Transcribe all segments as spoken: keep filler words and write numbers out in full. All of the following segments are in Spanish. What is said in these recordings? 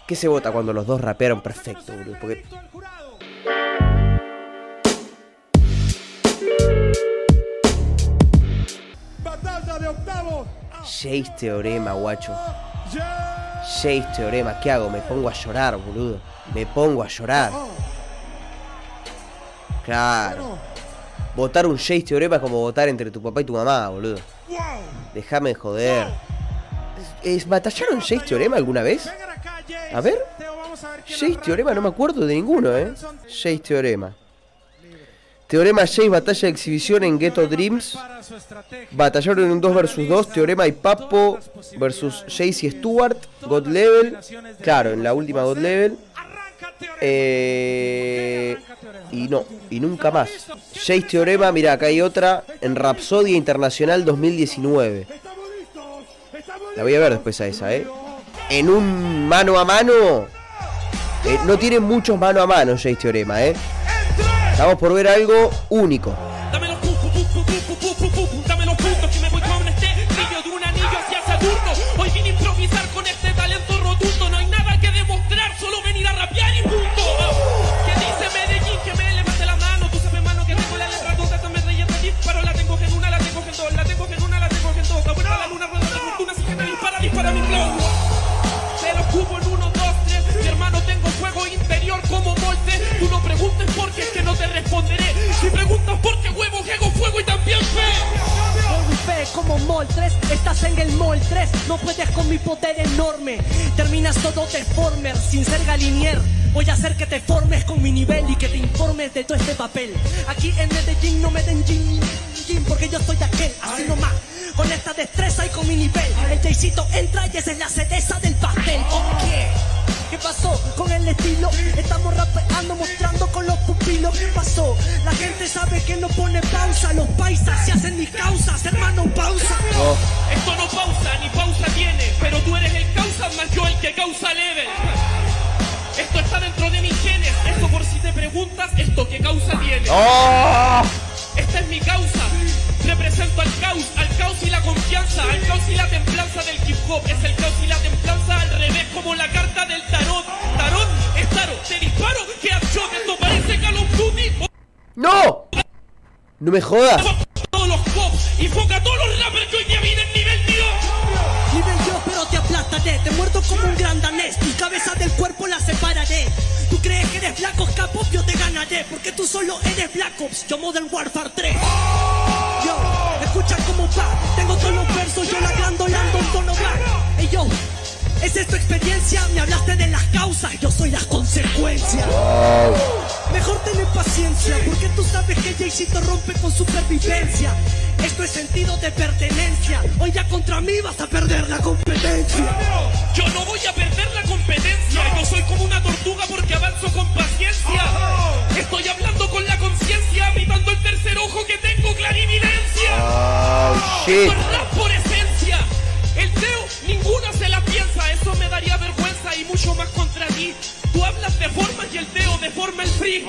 ¿Qué se vota cuando los dos rapearon perfecto, boludo? Porque... Jace Teorema, guacho. Jace Teorema, ¿qué hago? Me pongo a llorar, boludo. Me pongo a llorar. Claro. Votar un Jace Teorema es como votar entre tu papá y tu mamá, boludo. Déjame de joder. ¿Es, ¿Batallaron Jace Teorema alguna vez? A ver. Jace Teorema no me acuerdo de ninguno, eh. Jace Teorema. Teorema Jace, batalla de exhibición en Ghetto Dreams. Batallaron en un dos versus dos. Teorema y Papo versus Jace y Stuart. God Level. Claro, en la última God Level. Eh, y no, y nunca más. Jace Teorema, mira, acá hay otra. En Rapsodia Internacional dos mil diecinueve. La voy a ver después a esa, eh. En un mano a mano. Eh, no tiene muchos mano a mano Jace Teorema, eh. Estamos por ver algo único. Dame los pu, pu, pu, pu, pu, pu, pu, pu, pu, dame los puntos que me voy con este brillo de un anillo hacia Saturno. Hoy vine a improvisar con este talento rotundo. No hay nada que demostrar, solo venir a rapear y punto. ¿Qué dice Medellín? Que me levante la mano. Tú sabes, mano, que tengo la letra toda. También reyes de disparo. La tengo en una, la tengo en dos. La tengo en una, la tengo en dos. La vuelta a la luna, rueda de fortuna. Si que me dispara, dispara mi flow. Me lo cubo en uno, dos, tres. Mi hermano, tengo fuego interior como Molte. Tú no preguntes por qué, es que no te responderé. Si preguntas por qué huevo, hago fuego y también fe. Fuego y fe como Mol tres, estás en el Mol tres. No puedes con mi poder enorme. Terminas todo deformer, sin ser galinier. Voy a hacer que te formes con mi nivel y que te informes de todo este papel. Aquí en Medellín no me den gin, gin, porque yo soy aquel, así nomás. Con esta destreza y con mi nivel. El Jaycito entra y esa es la cereza del pastel. Ok. ¿Qué pasó con el estilo? Estamos rapeando, mostrando con los pupilos. ¿Qué pasó? La gente sabe que no pone pausa. Los paisas se hacen mis causas, hermano, pausa. Oh. Esto no pausa, ni pausa tiene. Pero tú eres el causa, más yo el que causa leve. Esto está dentro de mis genes. Esto por si te preguntas, esto qué causa tiene. Oh. Esta es mi causa. Represento al caos, al caos y la confianza, al caos y la templanza del hip hop. Es el caos y la templanza al revés, como la carta del tarot. Tarot es tarot, te disparo, que shot. Esto parece Call of Duty. ¡No! No me jodas. Todos los cops, invoca a todos los rappers que hoy día vienen nivel Dios. Nivel yo, pero te aplastaré. Te muerdo como un gran danés. Tu cabeza del cuerpo la separaré. Tú crees que eres Black Ops, Cap Ops, yo te ganaré. Porque tú solo eres Black Ops, yo Modern Warfare tres. Yo, escucha cómo va. Tengo todos los versos, yo la grandolando en tono va. Ey yo, ¿es esta experiencia? Me hablaste de las causas, yo soy las consecuencias. Wow. Mejor tener paciencia, porque tú sabes que Jaycito rompe con supervivencia. Esto es sentido de pertenencia. Hoy ya contra mí vas a perder la competencia. Yo no voy a perder la competencia. Yo soy como una tortuga porque avanzo con paciencia. Estoy hablando con la conciencia, gritando el tercer ojo que tengo clarividencia. Oh, shit. Esto es rap por esencia. El Teo, ninguna se la piensa. Eso me daría vergüenza y mucho más contra ti. Tú hablas de formas y el Teo deforma el free.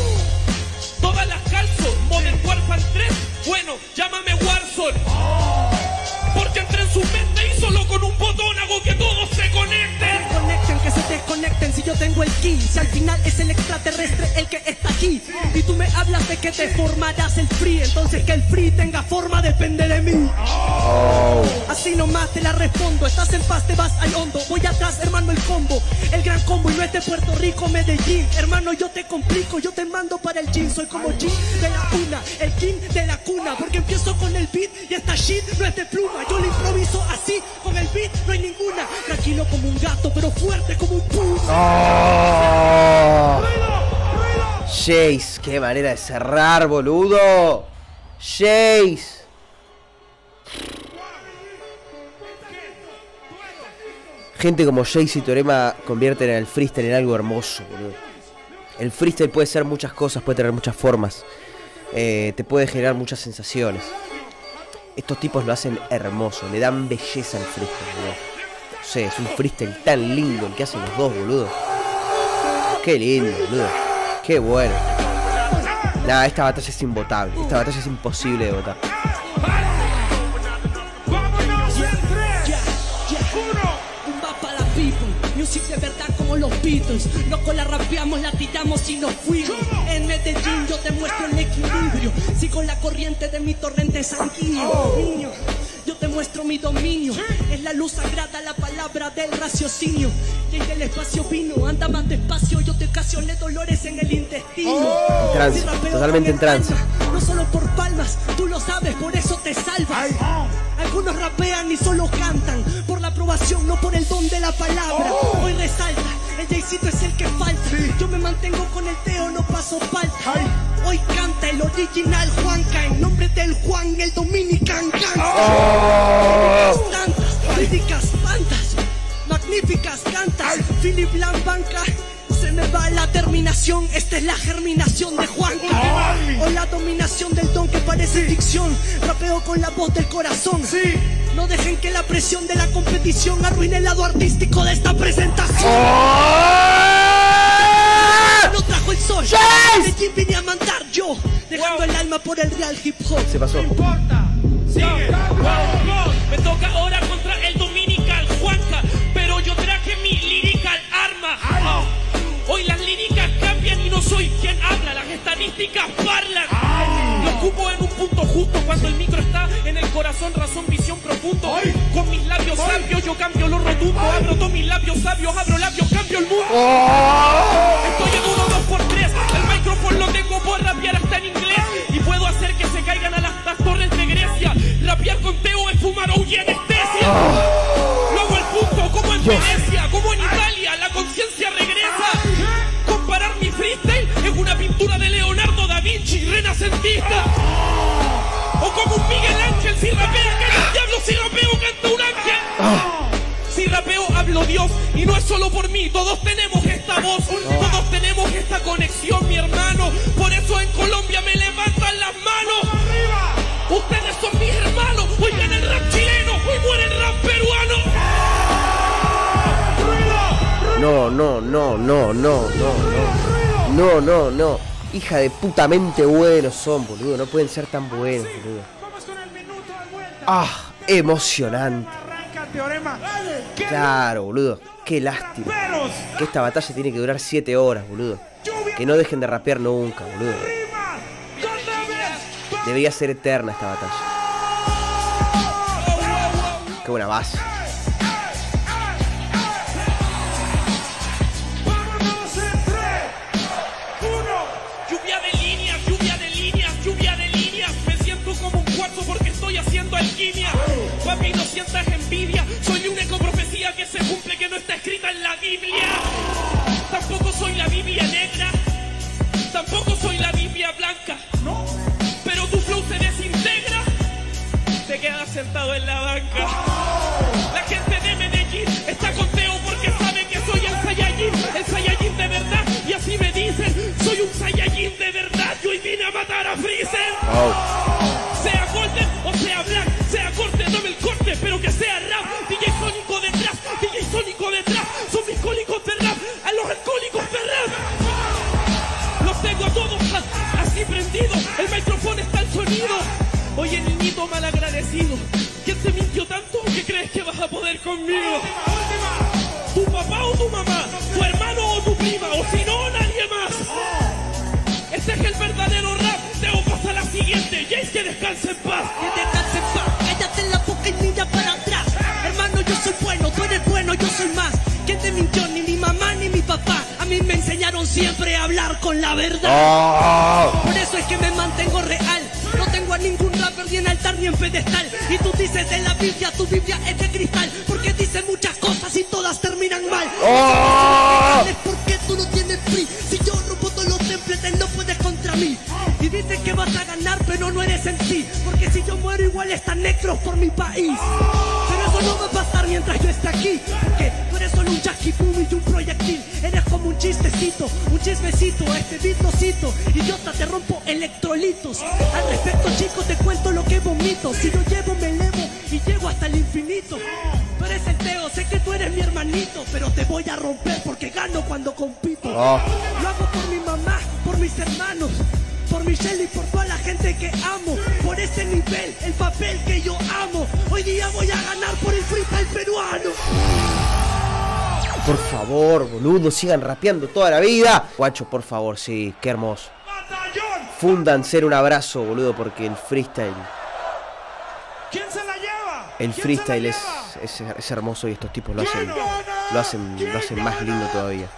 Todas las calzo, Modern Warfare tres. Bueno, llámame Warzone. Porque entré en su mente y solo con un botón hago que todos se conecten. Conecten, que se desconecten si yo tengo el key. Si al final es el extraterrestre el que está aquí. Y tú me hablas de que te formarás el free. Entonces que el free tenga forma depende de mí. Oh. Así nomás te la respondo. Estás en paz, te vas al hondo. Voy atrás, hermano, el combo. El gran combo y no es de Puerto Rico, Medellín. Hermano, yo te complico, yo te mando para el gym. Soy como G de la una, el king de la cuna. Porque empiezo con el beat y esta shit no es de pluma. Yo lo improviso así, con el beat no hay ninguna. Tranquilo como un gato, pero fuerte como un puma. Oh. Jace, qué manera de cerrar, boludo. Jace. Gente como Jace y Teorema convierten el freestyle en algo hermoso, boludo. El freestyle puede ser muchas cosas, puede tener muchas formas. Eh, te puede generar muchas sensaciones. Estos tipos lo hacen hermoso, le dan belleza al freestyle, boludo. No sé, es un freestyle tan lindo el que hacen los dos, boludo. Qué lindo, boludo. Qué bueno. Nah, esta batalla es imbotable. Esta batalla es imposible de votar. Un mapa a la people, music de verdad. está como los Beatles. Loco, la rapeamos, la tiramos y nos fuimos. En Medellín yo te muestro el equilibrio. Sigo la corriente de mi torrente sanguíneo. Niño, yo te muestro mi dominio. Es la luz sagrada, la palabra del raciocinio. Y del espacio vino, anda más despacio. Yo te ocasioné dolores en el intestino. Trance, totalmente en trance. No solo por palmas, tú lo sabes, por eso te salvas. Algunos rapean y solo cantan por la aprobación, no por el don de la palabra. Hoy resalta, el Jaycito es el que falta. Yo me mantengo con el Teo, no paso falta. Hoy canta el original Juanca, en nombre del Juan, el Dominican Gangsta. Tantas críticas, tantas magníficas cantas. Philip Lambanca, se me va la terminación. Esta es la germinación de Juanca. O la dominación del don que parece ficción. Rapeo con la voz del corazón. No dejen que la presión de la competición arruine el lado artístico de esta presentación. No trajo el sol, de quien vine a mandar yo, dejando el alma por el real hip hop. Se pasó. No importa, sigue. Me toca ahora contra el Dominical Juanca, pero yo traje mi lyrical arma. Hoy las líricas cambian y no soy quien habla, las estadísticas parlan. Lo ocupo en un punto justo cuando el micro está en el corazón, razón, visión profundo. Con mis labios sabios yo cambio lo rotundo. Abro todos mis labios sabios, abro labios, cambio el mundo. Estoy en uno, dos por tres, el micrófono lo tengo por rapear hasta en inglés. Y puedo hacer que se caigan a las, las torres de Grecia. Rapear con Teo es fumar o y anestesia. Lo hago al punto, como en Venecia, como en Italia, la conciencia regresa. Comparar mi freestyle es una pintura de Leonardo da Vinci, renacentista. O como un Miguel Ángel, si rapea que los diablos, si rapeo canta un ángel. Si rapeo hablo Dios y no es solo por mí, todos tenemos esta voz, todos tenemos esta conexión, mi hermano. Por eso en Colombia me levantan las manos. Ustedes son mis hermanos, hoy gana el rap chileno, hoy muere el rap peruano. No, no, no, no, no, no, no. No, no, no. Hija de putamente buenos son, boludo. No pueden ser tan buenos, boludo. Ah, emocionante. Claro, boludo. Qué lástima. Que esta batalla tiene que durar siete horas, boludo. Que no dejen de rapear nunca, boludo. Debería ser eterna esta batalla. Qué buena base. Lluvia de líneas, lluvia de líneas, lluvia de líneas. Me siento como un cuarzo porque estoy haciendo alquimia. Papi, no sientas envidia. Soy una ecoprofecía que se cumple, que no está escrita en la Biblia. Tampoco soy la Biblia negra, tampoco soy la Biblia blanca. Pero tu flow se desintegra, te quedas sentado en la banca. La gente de Medellín está con Teo porque sabe que soy el Saiyajin, el Saiyajin de verdad. Y así me dicen, soy un Saiyajin de verdad. Yo hoy vine a matar a Freezer. Oh. Sea Golden o sea Black, sea corte, dame el corte, pero que sea rap. D J Sónico detrás, D J Sónico detrás. Son mis cólicos de rap, a los alcohólicos de rap. Los tengo a todos así prendidos, el micrófono está al sonido. Oye, niñito malagradecido, ¿quién te mintió tanto que crees que vas a poder conmigo? ¿Tu papá o tu mamá? ¿Tu hermano o tu prima? O si no, nadie más. Este es el verdadero rap. Teo, pasa a la siguiente. Jace, que descanse en paz. Que descanse en paz. Cállate en la boca y mira para atrás. Hermano, yo soy bueno, tú eres bueno, yo soy más. ¿Quién te mintió? Ni mi mamá ni mi papá. A mí me enseñaron siempre a hablar con la verdad. Oh. Por eso es que me mantengo real. No tengo a ningún rapper ni en altar ni en pedestal. Y tú dices de la Biblia, tu Biblia es de cristal. Porque dice muchas cosas y todas terminan mal. Oh. Es porque tú no tienes free. Si yo rompo todos los templates no puedes contra mí. Y dicen que vas a ganar pero no eres en sí. Porque si yo muero igual están necros por mi país. Pero eso no va a pasar mientras yo esté aquí. Porque tú eres solo un chasquipum y un proyectil. Eres como un chistecito, un chismecito. Este beat lo cito, idiota, te rompo electrolitos. Al respecto, chico, te cuento lo que vomito. Si lo llevo, me elevo y llego hasta el infinito. Tú eres el Teo, sé que tú eres mi hermanito, pero te voy a romper porque gano cuando compito. Oh. Lo hago por mi mamá, por mis hermanos, por Michelle y por toda la gente que amo. Por ese nivel, el papel que yo amo. Hoy día voy a ganar por el freestyle peruano. por favor, boludo, sigan rapeando toda la vida. Guacho, por favor, sí, qué hermoso. Fundan ser un abrazo, boludo, porque el freestyle... ¿Quién se la lleva? El freestyle es, es, es hermoso y estos tipos lo hacen, lo hacen, lo hacen más lindo todavía.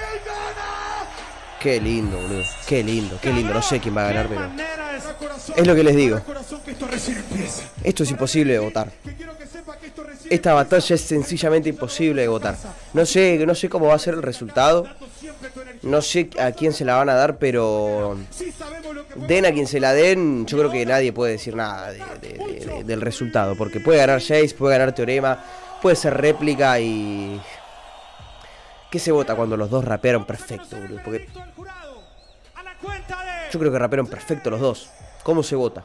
Qué lindo, boludo. Qué lindo, qué lindo. No sé quién va a ganar, pero es lo que les digo. Esto es imposible de votar. Esta batalla es sencillamente imposible de votar. No sé, no sé cómo va a ser el resultado. No sé a quién se la van a dar, pero den a quien se la den. Yo creo que nadie puede decir nada de, de, de, de, del resultado, porque puede ganar Jace, puede ganar Teorema, puede ser réplica y... ¿Qué se vota cuando los dos rapearon perfecto, boludo? Porque yo creo que rapearon perfecto los dos. ¿Cómo se vota?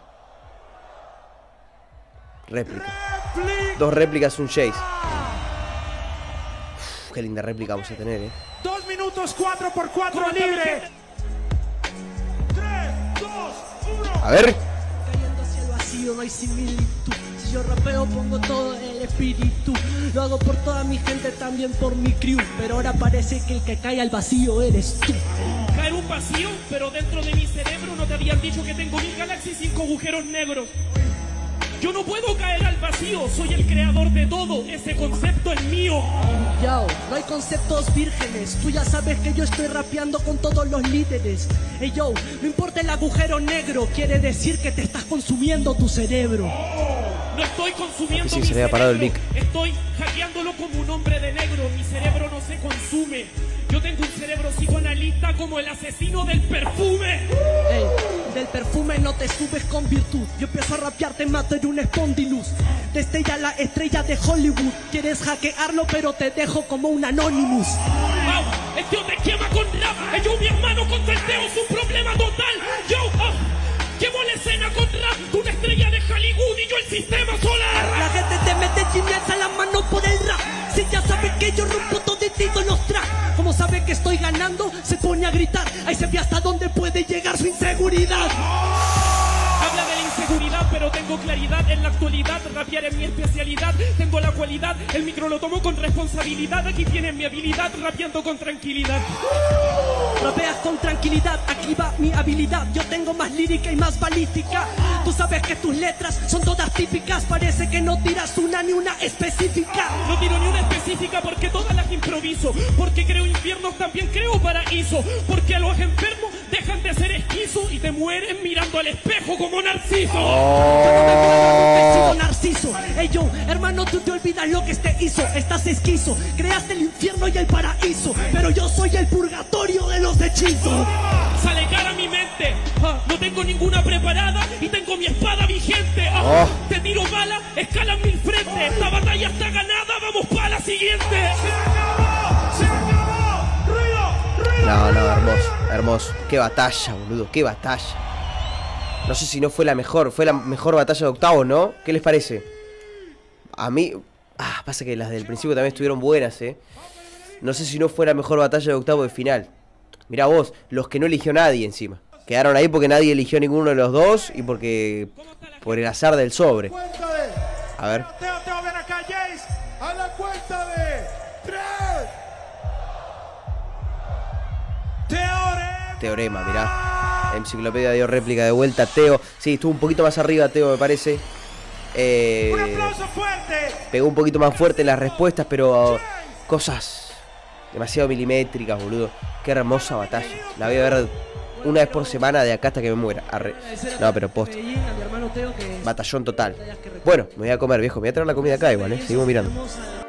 Réplica. Dos réplicas, un Jace. Uf, qué linda réplica vamos a tener, eh. Dos minutos, cuatro por cuatro libre. Tres, dos, uno. A ver. Cayendo hacia el vacío, no hay similitud. Si yo rapeo, pongo todo el espíritu. Lo hago por toda mi gente, también por mi crew. Pero ahora parece que el que cae al vacío eres tú. Caer un vacío, pero dentro de mi cerebro no te habían dicho que tengo mil galaxias y cinco agujeros negros. Yo no puedo caer al vacío, soy el creador de todo, ese concepto es mío. Yo, no hay conceptos vírgenes, tú ya sabes que yo estoy rapeando con todos los líderes. Hey yo, no importa el agujero negro, quiere decir que te estás consumiendo tu cerebro. No estoy consumiendo sí, mi se le había parado el mic. Estoy hackeándolo como un hombre de negro, mi cerebro no se consume. Yo tengo un cerebro psicoanalista como el asesino del perfume. Hey, del perfume no te subes con virtud. Yo empiezo a rapear, te mato en un espondilus. Destella la estrella de Hollywood. Quieres hackearlo pero te dejo como un Anonymous. Wow, el tío te quema con rap. Hey, yo mi hermano contra el Teo es un problema total. Yo, oh, quemo la escena con rap. Tú una estrella de Hollywood y yo el sistema solar. La gente te mete chiñas a la mano por el rap. Si ya sabes que yo rompo toditito los tracks. Como sabe que estoy ganando, se pone a gritar. Ahí se ve hasta dónde puede llegar su inseguridad. Habla de la inseguridad, pero tengo claridad en la actualidad. Rapear es mi especialidad, tengo la cualidad. El micro lo tomo con responsabilidad. Aquí tienes mi habilidad, rapeando con tranquilidad. Rapeas con tranquilidad, aquí va mi habilidad. Yo tengo más lírica y más balística. Tú sabes que tus letras son todas típicas. Parece que no tiras una ni una específica. No tiro ni una específica porque todas las improviso. Porque creo infiernos, también creo paraíso. Porque los enfermos dejan de ser esquizo y te mueren mirando al espejo como Narciso. Oh. Yo no me muero, nunca he sido Narciso. Ey yo, hermano, tú te olvidas lo que este hizo. Estás esquizo, creaste el infierno y el paraíso. Pero yo soy el purgatorio de los hechizos. Sale cara a mi mente, ah, no tengo ninguna preparada y tengo mi espada vigente. Ah, Oh. Te tiro bala, escalan mil frentes. Esta batalla está ganada, vamos para la siguiente. Se acabó, se acabó. Ruido, ruido. No, no, hermoso, hermoso. Qué batalla, boludo, qué batalla. No sé si no fue la mejor, fue la mejor batalla de octavos, ¿no? ¿Qué les parece? A mí... Ah, pasa que las del principio también estuvieron buenas, ¿eh? No sé si no fue la mejor batalla de octavos de final. Mirá vos, los que no eligió nadie encima. Quedaron ahí porque nadie eligió ninguno de los dos y porque... por el azar del sobre. A ver. Teo, Teo, ven acá, Jace. A la cuenta de tres. Teorema. Teorema, mirá. Enciclopedia dio réplica de vuelta. Teo, sí, estuvo un poquito más arriba Teo, me parece. Eh, Un aplauso fuerte. pegó un poquito más fuerte en las respuestas, pero cosas demasiado milimétricas, boludo. Qué hermosa batalla. La voy a ver una vez por semana de acá hasta que me muera. Arre. No, pero posta. Batallón total. Bueno, me voy a comer, viejo. Me voy a traer la comida acá igual, ¿eh? Seguimos mirando.